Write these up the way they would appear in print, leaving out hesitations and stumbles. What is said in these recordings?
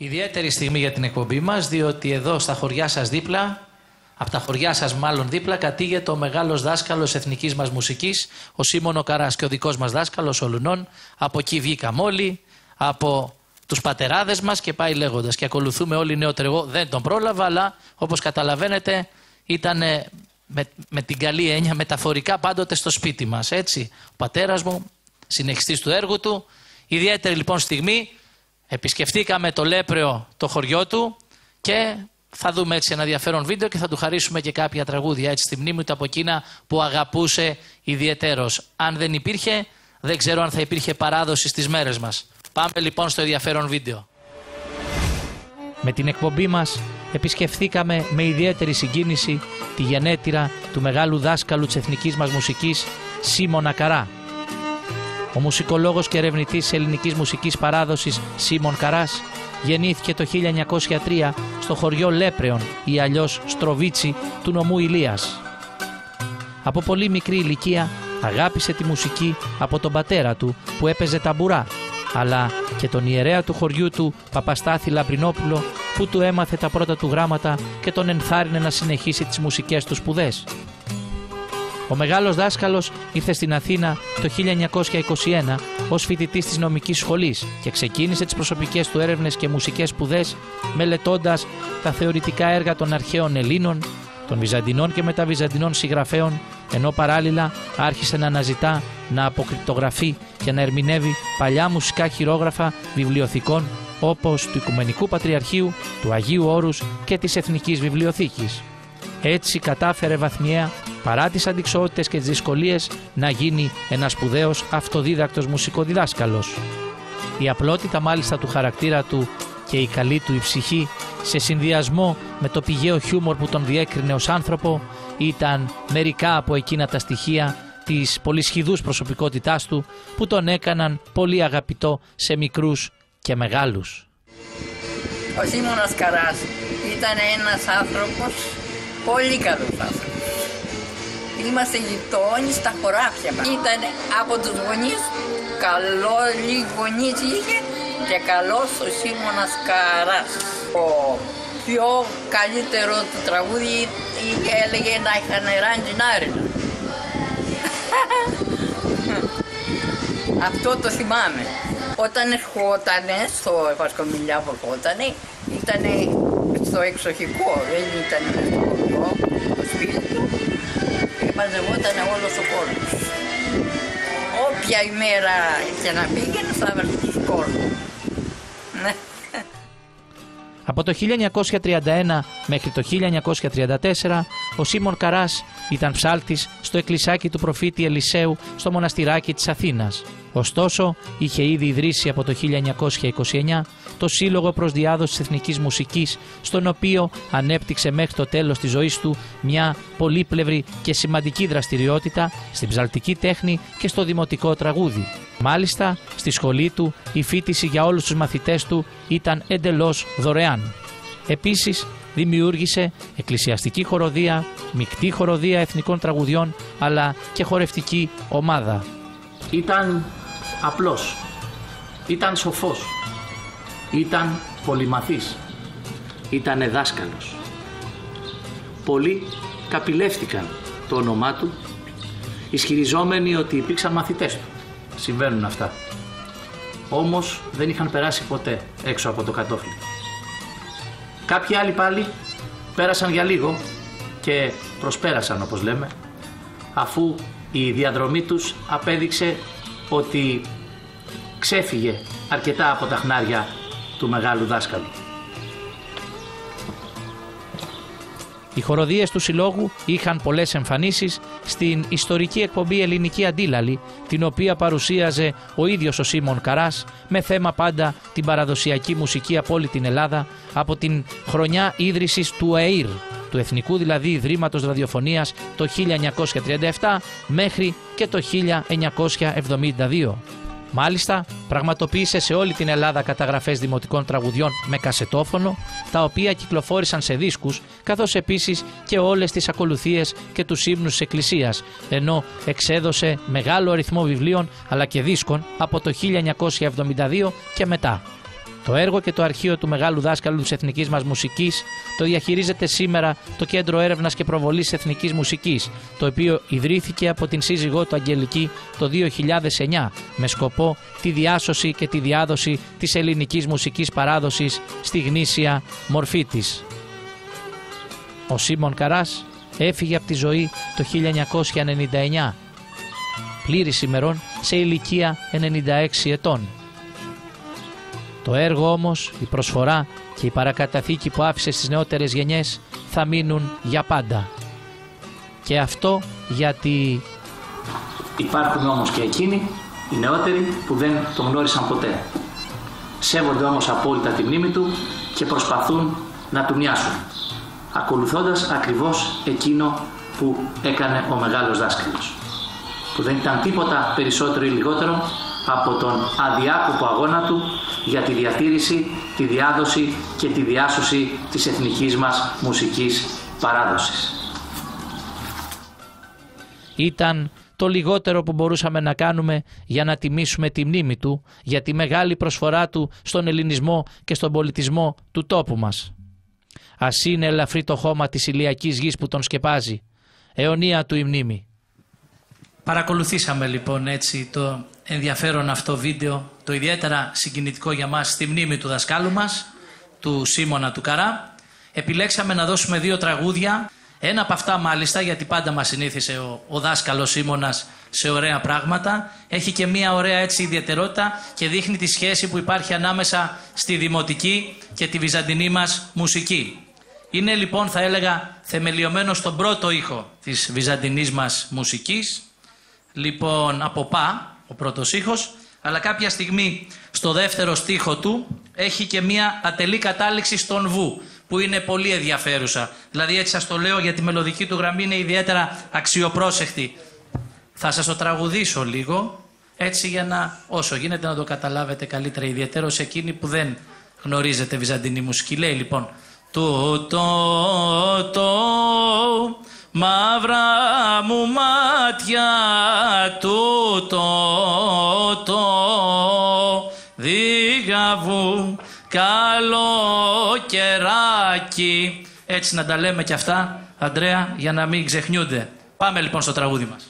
Ιδιαίτερη στιγμή για την εκπομπή μας, διότι εδώ στα χωριά σας δίπλα, από τα χωριά σας μάλλον δίπλα, κατήγεται ο μεγάλος δάσκαλος εθνικής μας μουσικής, ο Σίμων ο Καράς, και ο δικός μας δάσκαλος, ο Λουνών. Από εκεί βγήκαμε όλοι, από τους πατεράδες μας και πάει λέγοντας. Και ακολουθούμε όλοι νεότερο. Εγώ δεν τον πρόλαβα, αλλά όπως καταλαβαίνετε ήταν με την καλή έννοια μεταφορικά πάντοτε στο σπίτι μας. Έτσι, ο πατέρας μου, συνεχιστής του έργου του. Ιδιαίτερη λοιπόν στιγμή, επισκεφτήκαμε το Λέπρεο, το χωριό του, και θα δούμε έτσι ένα ενδιαφέρον βίντεο και θα του χαρίσουμε και κάποια τραγούδια έτσι στη μνήμη του από εκείνα που αγαπούσε ιδιαιτέρως. Αν δεν υπήρχε, δεν ξέρω αν θα υπήρχε παράδοση στις μέρες μας. Πάμε λοιπόν στο ενδιαφέρον βίντεο. Με την εκπομπή μας επισκεφθήκαμε με ιδιαίτερη συγκίνηση τη γενέτειρα του μεγάλου δάσκαλου της εθνικής μας μουσικής, Σίμωνα Καρά. Ο μουσικολόγος και ερευνητής της ελληνικής μουσικής παράδοσης Σίμων Καράς γεννήθηκε το 1903 στο χωριό Λέπρεον ή αλλιώς Στροβίτσι του νομού Ηλίας. Από πολύ μικρή ηλικία αγάπησε τη μουσική από τον πατέρα του που έπαιζε ταμπουρά, αλλά και τον ιερέα του χωριού του Παπαστάθη Λαμπρινόπουλο που του έμαθε τα πρώτα του γράμματα και τον ενθάρρυνε να συνεχίσει τις μουσικές του σπουδές. Ο μεγάλος δάσκαλος ήρθε στην Αθήνα το 1921 ως φοιτητής της νομικής σχολής και ξεκίνησε τις προσωπικές του έρευνες και μουσικές σπουδές μελετώντας τα θεωρητικά έργα των αρχαίων Ελλήνων, των Βυζαντινών και μεταβυζαντινών συγγραφέων, ενώ παράλληλα άρχισε να αναζητά, να αποκρυπτογραφεί και να ερμηνεύει παλιά μουσικά χειρόγραφα βιβλιοθηκών όπως του Οικουμενικού Πατριαρχείου, του Αγίου Όρους και της Εθνικής Βιβλιοθήκης. Έτσι κατάφερε βαθμιαία, παρά τις αντιξοότητες και τις δυσκολίες, να γίνει ένας σπουδαίος αυτοδίδακτος μουσικοδιδάσκαλος. Η απλότητα μάλιστα του χαρακτήρα του και η καλή του η ψυχή, σε συνδυασμό με το πηγαίο χιούμορ που τον διέκρινε ως άνθρωπο, ήταν μερικά από εκείνα τα στοιχεία της πολυσχηδούς προσωπικότητάς του που τον έκαναν πολύ αγαπητό σε μικρούς και μεγάλους. Ο Σίμωνας Καράς ήταν ένας άνθρωπος, πολύ καλός άνθρωπος. Είμαστε γειτόνι στα χωράφια μας. Ήταν από τους γονείς, καλοί γονείς είχε και καλός ο Σίμωνας Καράς. Ο πιο καλύτερο του τραγούδι έλεγε να είχαν ράντζινάρινα. Αυτό το θυμάμαι. Όταν ερχότανε στο Βασκομιλιά που ερχότανε, ήτανε στο εξοχικό, δεν ήτανε στο χωριό, στο σπίτι του, και μαζευότανε όλος ο κόσμος. Όποια ημέρα και να πήγαινε θα έβαλε τους κόσμους. Από το 1931 μέχρι το 1934 ο Σίμων Καράς ήταν ψάλτης στο εκκλησάκι του προφήτη Ελισέου στο μοναστηράκι της Αθήνας. Ωστόσο, είχε ήδη ιδρύσει από το 1929 το Σύλλογο προς Διάδοση Εθνικής Μουσικής, στον οποίο ανέπτυξε μέχρι το τέλος της ζωής του μια πολύπλευρη και σημαντική δραστηριότητα στην ψαλτική τέχνη και στο δημοτικό τραγούδι. Μάλιστα, στη σχολή του η φοιτηση για όλους τους μαθητές του ήταν εντελώς δωρεάν. Επίσης, δημιούργησε εκκλησιαστική χοροδία, μεικτή χοροδία εθνικών τραγουδιών, αλλά και χορευτική ομάδα. Ήταν απλός, ήταν σοφός, ήταν πολυμαθής, ήταν δάσκαλος. Πολλοί καπηλεύτηκαν το όνομά του, ισχυριζόμενοι ότι υπήρξαν μαθητές του. Συμβαίνουν αυτά. Όμως δεν είχαν περάσει ποτέ έξω από το κατόφλι. Κάποιοι άλλοι πάλι πέρασαν για λίγο και προσπέρασαν, όπως λέμε, αφού η διαδρομή τους απέδειξε ότι ξέφυγε αρκετά από τα χνάρια του μεγάλου δάσκαλου. Οι χοροδίες του Συλλόγου είχαν πολλές εμφανίσεις στην ιστορική εκπομπή Ελληνική Αντίλαλη, την οποία παρουσίαζε ο ίδιος ο Σίμων Καράς, με θέμα πάντα την παραδοσιακή μουσική από όλη την Ελλάδα, από την χρονιά ίδρυσης του ΕΙΡ, του Εθνικού δηλαδή Ιδρύματος Ραδιοφωνίας, το 1937 μέχρι και το 1972. Μάλιστα, πραγματοποίησε σε όλη την Ελλάδα καταγραφές δημοτικών τραγουδιών με κασετόφωνο, τα οποία κυκλοφόρησαν σε δίσκους, καθώς επίσης και όλες τις ακολουθίες και τους ύμνους της Εκκλησίας, ενώ εξέδωσε μεγάλο αριθμό βιβλίων αλλά και δίσκων από το 1972 και μετά. Το έργο και το αρχείο του μεγάλου δάσκαλου της εθνικής μας μουσικής το διαχειρίζεται σήμερα το Κέντρο Έρευνας και Προβολής Εθνικής Μουσικής, το οποίο ιδρύθηκε από την σύζυγό του Αγγελική το 2009 με σκοπό τη διάσωση και τη διάδοση της ελληνικής μουσικής παράδοσης στη γνήσια μορφή της. Ο Σίμων Καράς έφυγε από τη ζωή το 1999, πλήρης ημερών σε ηλικία 96 ετών. Το έργο όμως, η προσφορά και η παρακαταθήκη που άφησε στις νεότερες γενιές θα μείνουν για πάντα. Και αυτό γιατί υπάρχουν όμως και εκείνοι, οι νεότεροι, που δεν τον γνώρισαν ποτέ. Σέβονται όμως απόλυτα τη μνήμη του και προσπαθούν να του μοιάσουν, ακολουθώντας ακριβώς εκείνο που έκανε ο μεγάλος δάσκαλος, που δεν ήταν τίποτα περισσότερο ή λιγότερο από τον αδιάκοπο αγώνα του για τη διατήρηση, τη διάδοση και τη διάσωση της εθνικής μας μουσικής παράδοσης. Ήταν το λιγότερο που μπορούσαμε να κάνουμε για να τιμήσουμε τη μνήμη του, για τη μεγάλη προσφορά του στον ελληνισμό και στον πολιτισμό του τόπου μας. Ας είναι ελαφρύ το χώμα της ηλιακής γης που τον σκεπάζει, αιωνία του η μνήμη. Παρακολουθήσαμε λοιπόν έτσι το ενδιαφέρον αυτό βίντεο, το ιδιαίτερα συγκινητικό για μας, στη μνήμη του δασκάλου μας, του Σίμωνα του Καρά. Επιλέξαμε να δώσουμε 2 τραγούδια, ένα από αυτά μάλιστα, γιατί πάντα μας συνήθισε ο δάσκαλος Σίμωνας σε ωραία πράγματα, έχει και μια ωραία έτσι ιδιαιτερότητα και δείχνει τη σχέση που υπάρχει ανάμεσα στη δημοτική και τη βυζαντινή μας μουσική. Είναι λοιπόν, θα έλεγα, θεμελιωμένο στον πρώτο ήχο της βυζαντινής μας μουσικής, λοιπόν από πα, ο πρώτος ήχος, αλλά κάποια στιγμή στο δεύτερο στίχο του έχει και μια ατελή κατάληξη στον βου, που είναι πολύ ενδιαφέρουσα. Δηλαδή έτσι σας το λέω, γιατί η μελωδική του γραμμή είναι ιδιαίτερα αξιοπρόσεχτη. Θα σας το τραγουδήσω λίγο, έτσι για να όσο γίνεται να το καταλάβετε καλύτερα, ιδιαίτερο σε εκείνοι που δεν γνωρίζετε βυζαντινή μουσική. Λέει λοιπόν: το μαύρα μου μάτια, το δίγαβου καλοκαιράκι. Έτσι να τα λέμε και αυτά, Αντρέα, για να μην ξεχνιούνται. Πάμε λοιπόν στο τραγούδι μας.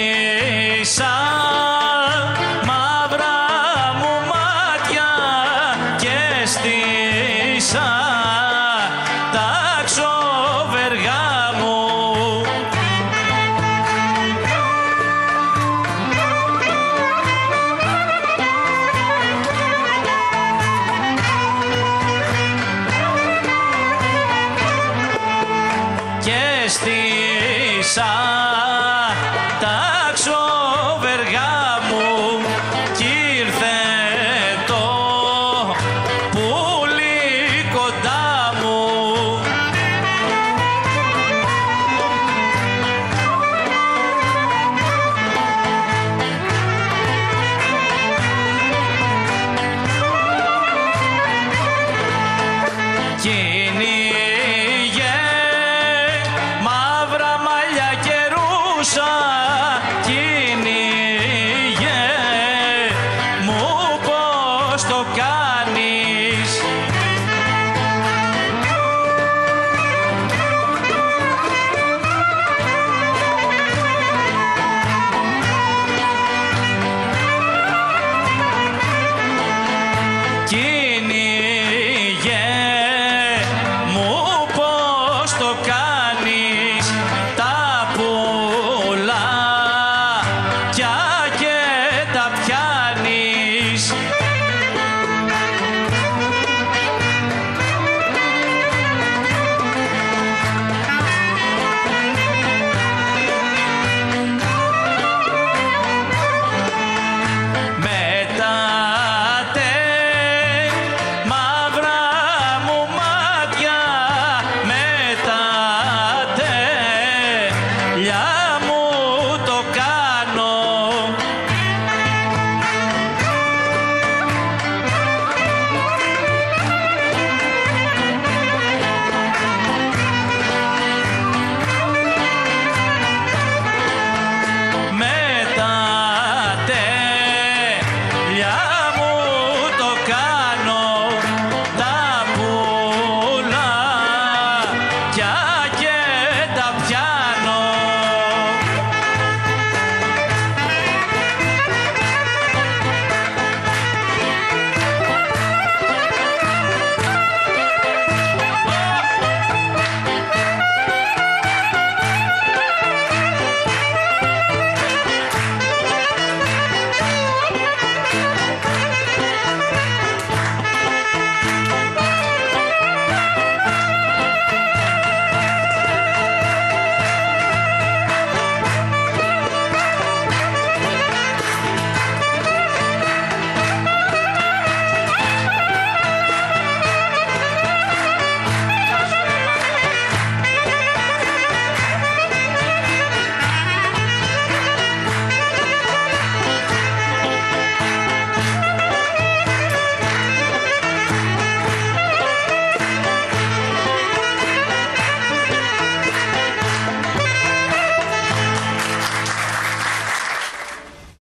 Μαύρα μου μάτια σαν